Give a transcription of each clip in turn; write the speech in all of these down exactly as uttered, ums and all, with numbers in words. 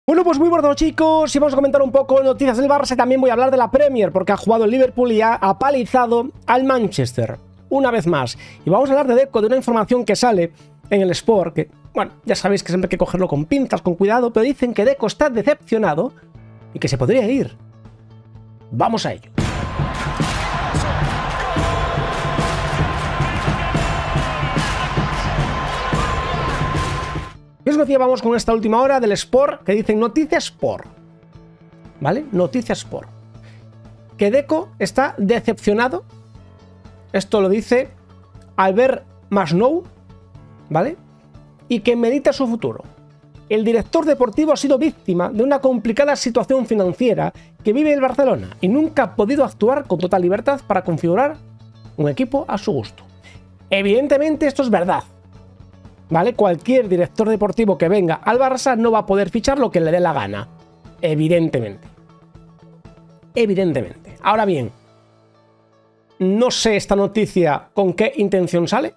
Bueno, pues muy buenos chicos, y vamos a comentar un poco noticias del Barça. También voy a hablar de la Premier, porque ha jugado el Liverpool y ha apalizado al Manchester, una vez más. Y vamos a hablar de Deco, de una información que sale en el Sport, que, bueno, ya sabéis que siempre hay que cogerlo con pinzas, con cuidado, pero dicen que Deco está decepcionado y que se podría ir. Vamos a ello. ¿Qué os decía? Vamos con esta última hora del Sport, que dicen Noticias Sport, ¿vale? Noticias Sport. Que Deco está decepcionado. Esto lo dice Albert Masnou, ¿vale? Y que medita su futuro. El director deportivo ha sido víctima de una complicada situación financiera que vive el Barcelona y nunca ha podido actuar con total libertad para configurar un equipo a su gusto. Evidentemente esto es verdad, ¿vale? Cualquier director deportivo que venga al Barça no va a poder fichar lo que le dé la gana. Evidentemente. Evidentemente. Ahora bien, no sé esta noticia con qué intención sale.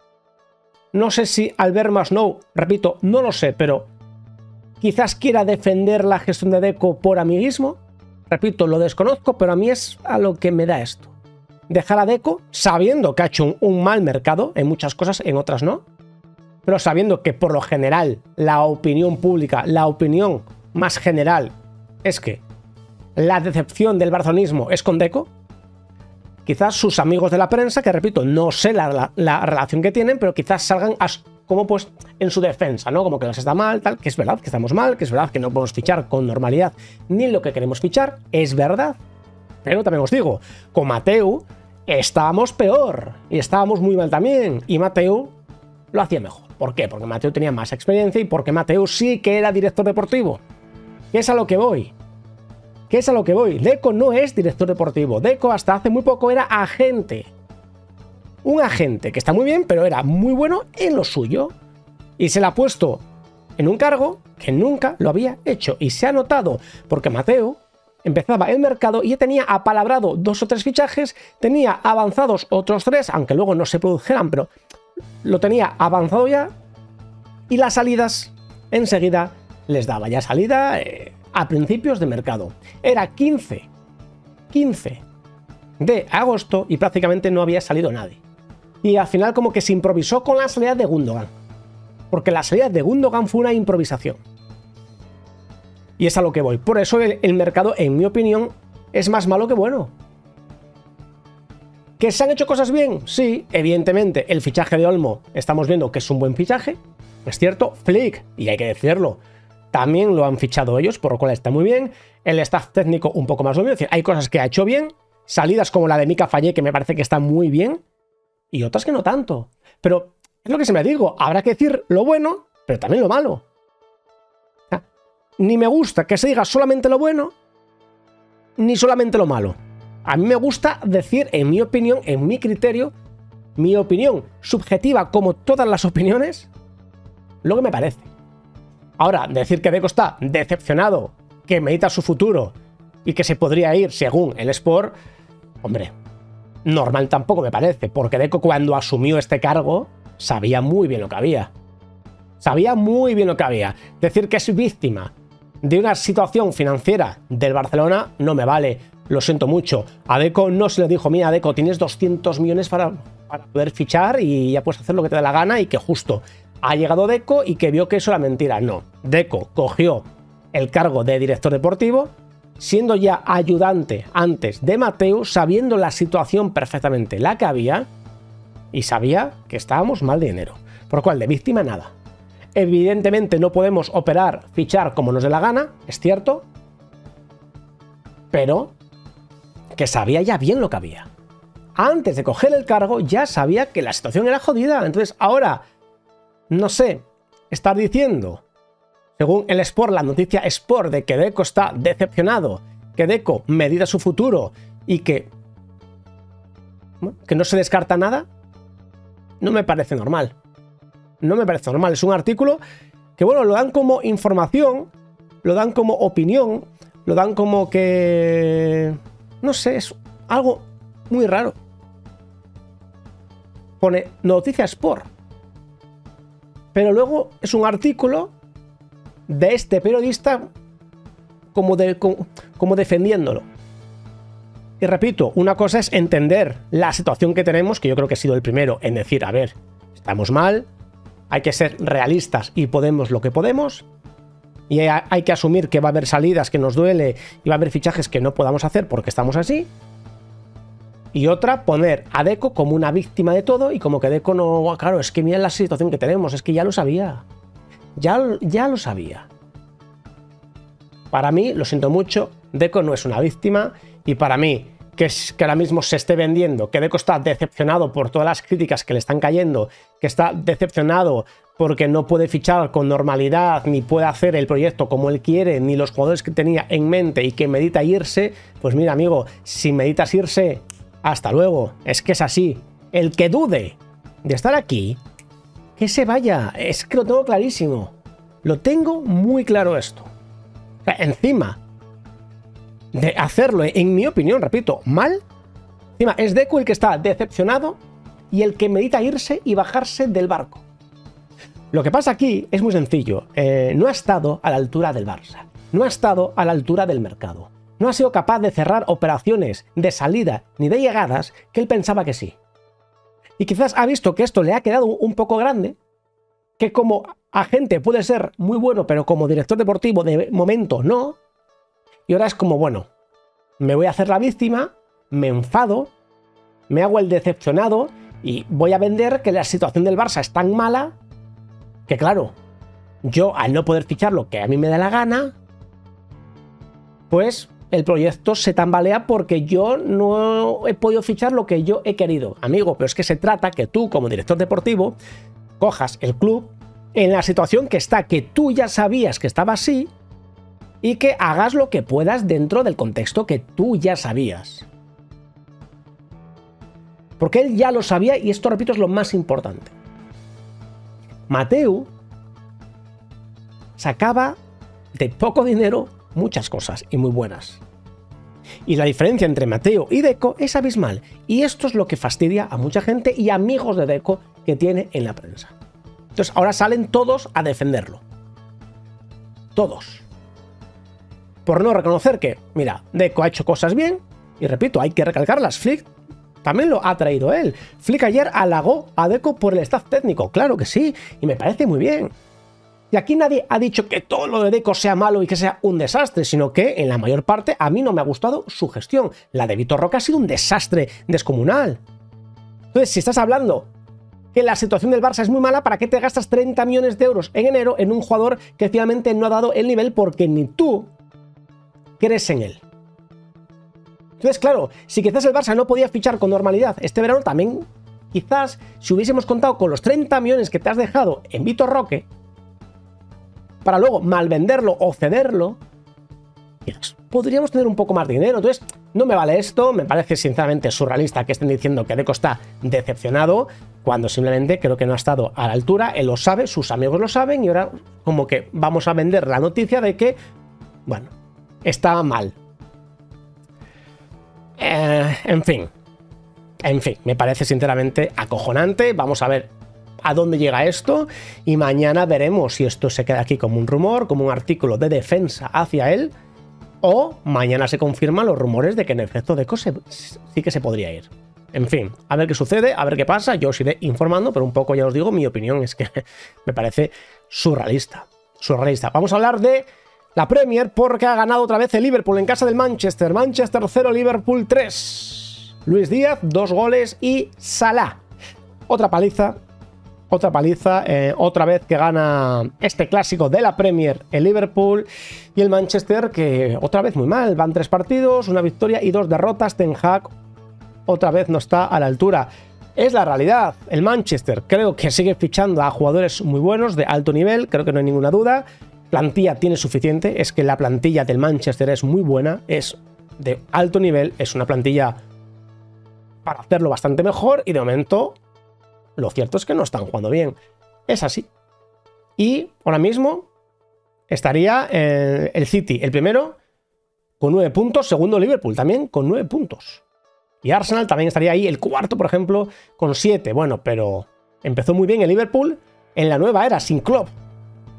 No sé si Albert Masnou, repito, no lo sé, pero quizás quiera defender la gestión de Deco por amiguismo. Repito, lo desconozco, pero a mí es a lo que me da esto. Dejar a Deco sabiendo que ha hecho un, un mal mercado en muchas cosas, en otras no. Pero sabiendo que por lo general la opinión pública, la opinión más general es que la decepción del barcelonismo es con Deco, quizás sus amigos de la prensa, que repito, no sé la, la, la relación que tienen, pero quizás salgan a, como pues en su defensa, ¿no? Como que nos está mal, tal, que es verdad que estamos mal, que es verdad que no podemos fichar con normalidad ni lo que queremos fichar, es verdad. Pero también os digo, con Mateu estábamos peor y estábamos muy mal también, y Mateu lo hacía mejor. ¿Por qué? Porque Mateu tenía más experiencia y porque Mateu sí que era director deportivo. ¿Qué es a lo que voy? ¿Qué es a lo que voy? Deco no es director deportivo. Deco hasta hace muy poco era agente. Un agente que está muy bien, pero era muy bueno en lo suyo. Y se le ha puesto en un cargo que nunca lo había hecho. Y se ha notado, porque Mateu empezaba el mercado y ya tenía apalabrado dos o tres fichajes, tenía avanzados otros tres, aunque luego no se produjeran, pero lo tenía avanzado ya, y las salidas enseguida les daba ya salida eh, a principios de mercado. Era quince de agosto y prácticamente no había salido nadie. Y al final como que se improvisó con la salida de Gundogan, porque la salida de Gundogan fue una improvisación. Y es a lo que voy. Por eso el, el mercado, en mi opinión, es más malo que bueno. ¿Que se han hecho cosas bien? Sí, evidentemente. El fichaje de Olmo estamos viendo que es un buen fichaje, es cierto. Flick, y hay que decirlo, también lo han fichado ellos, por lo cual está muy bien. El staff técnico un poco más lo mismo, es decir, hay cosas que ha hecho bien, salidas como la de Mika Fallé, que me parece que está muy bien, y otras que no tanto. Pero es lo que se me digo, habrá que decir lo bueno, pero también lo malo. O sea, ni me gusta que se diga solamente lo bueno, ni solamente lo malo. A mí me gusta decir, en mi opinión, en mi criterio, mi opinión subjetiva, como todas las opiniones, lo que me parece. Ahora, decir que Deco está decepcionado, que medita su futuro y que se podría ir según el Sport, hombre, normal tampoco me parece, porque Deco cuando asumió este cargo sabía muy bien lo que había. Sabía muy bien lo que había. Decir que es víctima de una situación financiera del Barcelona no me vale. Lo siento mucho. A Deco no se le dijo, mira Deco, tienes doscientos millones para, para poder fichar y ya puedes hacer lo que te dé la gana, y que justo ha llegado Deco y que vio que eso era mentira. No. Deco cogió el cargo de director deportivo siendo ya ayudante antes de Mateu, sabiendo la situación perfectamente la que había, y sabía que estábamos mal de dinero. Por lo cual, de víctima nada. Evidentemente no podemos operar, fichar como nos dé la gana, es cierto, pero que sabía ya bien lo que había. Antes de coger el cargo ya sabía que la situación era jodida. Entonces ahora, no sé, estar diciendo, según el Sport, la noticia Sport, de que Deco está decepcionado, que Deco medita su futuro y que, bueno, que no se descarta nada, no me parece normal. No me parece normal. Es un artículo que, bueno, lo dan como información, lo dan como opinión, lo dan como que, no sé, es algo muy raro. Pone Noticia Sport, pero luego es un artículo de este periodista como, de, como, como defendiéndolo. Y repito, una cosa es entender la situación que tenemos, que yo creo que he sido el primero en decir, a ver, estamos mal, hay que ser realistas y podemos lo que podemos, y hay que asumir que va a haber salidas que nos duele y va a haber fichajes que no podamos hacer porque estamos así. Y otra, poner a Deco como una víctima de todo y como que Deco no... Claro, es que mira la situación que tenemos, es que ya lo sabía. Ya, ya lo sabía. Para mí, lo siento mucho, Deco no es una víctima y para mí, que, es, que ahora mismo se esté vendiendo, que Deco está decepcionado por todas las críticas que le están cayendo, que está decepcionado porque no puede fichar con normalidad, ni puede hacer el proyecto como él quiere, ni los jugadores que tenía en mente y que medita irse, pues mira, amigo, si meditas irse... Hasta luego, es que es así. El que dude de estar aquí, que se vaya. Es que lo tengo clarísimo. Lo tengo muy claro esto. O sea, encima de hacerlo, en mi opinión, repito, mal, encima es Deco el que está decepcionado y el que medita irse y bajarse del barco. Lo que pasa aquí es muy sencillo. Eh, no ha estado a la altura del Barça. No ha estado a la altura del mercado. No ha sido capaz de cerrar operaciones de salida ni de llegadas que él pensaba que sí. Y quizás ha visto que esto le ha quedado un poco grande, que como agente puede ser muy bueno, pero como director deportivo de momento no. Y ahora es como, bueno, me voy a hacer la víctima, me enfado, me hago el decepcionado y voy a vender que la situación del Barça es tan mala que claro, yo al no poder fichar lo que a mí me da la gana, pues... el proyecto se tambalea porque yo no he podido fichar lo que yo he querido. Amigo, pero es que se trata que tú, como director deportivo, cojas el club en la situación que está, que tú ya sabías que estaba así, y que hagas lo que puedas dentro del contexto que tú ya sabías. Porque él ya lo sabía, y esto, repito, es lo más importante. Mateu sacaba de poco dinero muchas cosas y muy buenas. Y la diferencia entre Mateu y Deco es abismal. Y esto es lo que fastidia a mucha gente y amigos de Deco que tiene en la prensa. Entonces ahora salen todos a defenderlo. Todos. Por no reconocer que, mira, Deco ha hecho cosas bien. Y repito, hay que recalcarlas. Flick también lo ha traído él. Flick ayer halagó a Deco por el staff técnico. Claro que sí. Y me parece muy bien. Y aquí nadie ha dicho que todo lo de Deco sea malo y que sea un desastre, sino que en la mayor parte a mí no me ha gustado su gestión. La de Vitor Roque ha sido un desastre descomunal. Entonces, si estás hablando que la situación del Barça es muy mala, ¿para qué te gastas treinta millones de euros en enero en un jugador que finalmente no ha dado el nivel porque ni tú crees en él? Entonces, claro, si quizás el Barça no podía fichar con normalidad este verano, también quizás si hubiésemos contado con los treinta millones que te has dejado en Vitor Roque, para luego malvenderlo o cederlo, podríamos tener un poco más de dinero. Entonces, no me vale esto, me parece sinceramente surrealista que estén diciendo que Deco está decepcionado, cuando simplemente creo que no ha estado a la altura, él lo sabe, sus amigos lo saben, y ahora como que vamos a vender la noticia de que, bueno, está mal. Eh, en fin, en fin, me parece sinceramente acojonante. Vamos a ver a dónde llega esto y mañana veremos si esto se queda aquí como un rumor, como un artículo de defensa hacia él, o mañana se confirman los rumores de que en efecto Deco se, sí que se podría ir. En fin, a ver qué sucede, a ver qué pasa, yo os iré informando, pero un poco ya os digo, mi opinión es que me parece surrealista, surrealista. Vamos a hablar de la Premier porque ha ganado otra vez el Liverpool en casa del Manchester. Manchester cero, Liverpool tres. Luis Díaz, dos goles y Salah. Otra paliza. Otra paliza, eh, otra vez que gana este clásico de la Premier el Liverpool, y el Manchester que otra vez muy mal, van tres partidos, una victoria y dos derrotas. Ten Hag otra vez no está a la altura. Es la realidad, el Manchester creo que sigue fichando a jugadores muy buenos de alto nivel, creo que no hay ninguna duda, plantilla tiene suficiente, es que la plantilla del Manchester es muy buena, es de alto nivel, es una plantilla para hacerlo bastante mejor, y de momento lo cierto es que no están jugando bien. Es así. Y ahora mismo estaría eh, el City, el primero, con nueve puntos. Segundo, Liverpool, también con nueve puntos. Y Arsenal también estaría ahí. El cuarto, por ejemplo, con siete. Bueno, pero empezó muy bien el Liverpool en la nueva era, sin Klopp.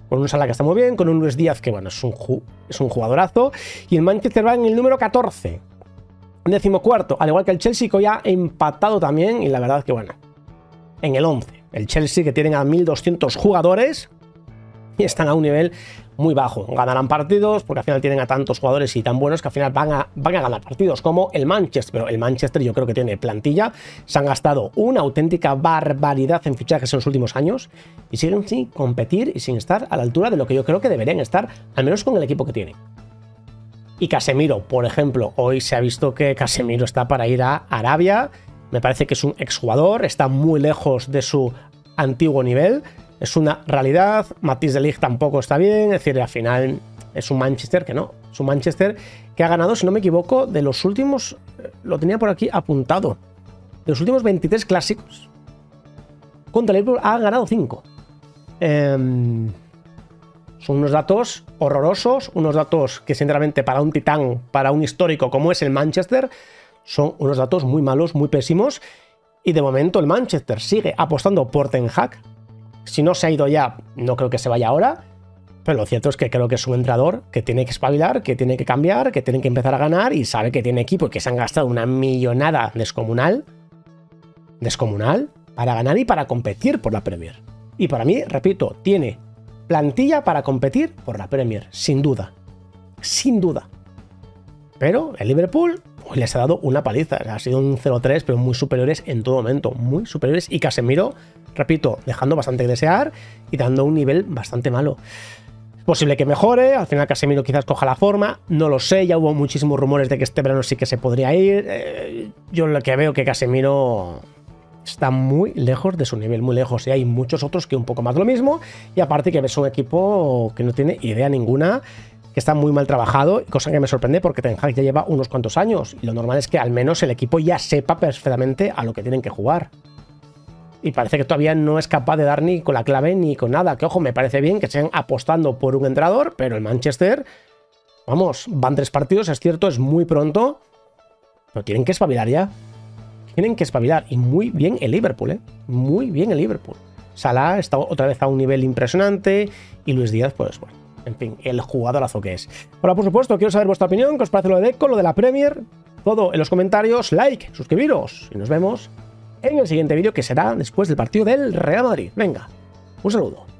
con un Salah que está muy bien, con un Luis Díaz que, bueno, es un, es un jugadorazo, y el Manchester va en el número catorce, decimocuarto, al igual que el Chelsea, que ya ha empatado también, y la verdad que, bueno, en el once. El Chelsea, que tienen a mil doscientos jugadores y están a un nivel muy bajo. Ganarán partidos porque al final tienen a tantos jugadores y tan buenos que al final van a, van a ganar partidos, como el Manchester. Pero el Manchester yo creo que tiene plantilla. Se han gastado una auténtica barbaridad en fichajes en los últimos años y siguen sin competir y sin estar a la altura de lo que yo creo que deberían estar, al menos con el equipo que tienen. Y Casemiro, por ejemplo, hoy se ha visto que Casemiro está para ir a Arabia. Me parece que es un exjugador, está muy lejos de su antiguo nivel. Es una realidad. Matthijs de Ligt tampoco está bien. Es decir, al final es un Manchester que no. Es un Manchester que ha ganado, si no me equivoco, de los últimos... Lo tenía por aquí apuntado. De los últimos veintitrés clásicos, contra el Liverpool ha ganado cinco. Eh, son unos datos horrorosos. Unos datos que, sinceramente, para un titán, para un histórico como es el Manchester, son unos datos muy malos, muy pésimos. Y de momento el Manchester sigue apostando por Ten Hag. Si no se ha ido ya, no creo que se vaya ahora, pero lo cierto es que creo que es un entrenador que tiene que espabilar, que tiene que cambiar, que tiene que empezar a ganar, y sabe que tiene equipo y que se han gastado una millonada descomunal, descomunal, para ganar y para competir por la Premier. Y para mí, repito, tiene plantilla para competir por la Premier, sin duda, sin duda. Pero el Liverpool hoy les ha dado una paliza, ha sido un cero tres, pero muy superiores en todo momento, muy superiores, y Casemiro, repito, dejando bastante que desear y dando un nivel bastante malo. Es posible que mejore, al final Casemiro quizás coja la forma, no lo sé, ya hubo muchísimos rumores de que este verano sí que se podría ir. Eh, yo lo que veo que Casemiro está muy lejos de su nivel, muy lejos, y hay muchos otros que un poco más de lo mismo, y aparte que ves un equipo que no tiene idea ninguna, que está muy mal trabajado, cosa que me sorprende porque Ten Hag ya lleva unos cuantos años, y lo normal es que al menos el equipo ya sepa perfectamente a lo que tienen que jugar. Y parece que todavía no es capaz de dar ni con la clave ni con nada. Que ojo, me parece bien que estén apostando por un entrenador, pero el Manchester, vamos, van tres partidos, es cierto, es muy pronto, pero tienen que espabilar ya. Tienen que espabilar. Y muy bien el Liverpool, ¿eh? Muy bien el Liverpool. Salah está otra vez a un nivel impresionante y Luis Díaz, pues bueno, en fin, el jugadorazo que es. Ahora, por supuesto, quiero saber vuestra opinión, qué os parece lo de Deco, lo de la Premier, todo en los comentarios, like, suscribiros y nos vemos en el siguiente vídeo, que será después del partido del Real Madrid. Venga, un saludo.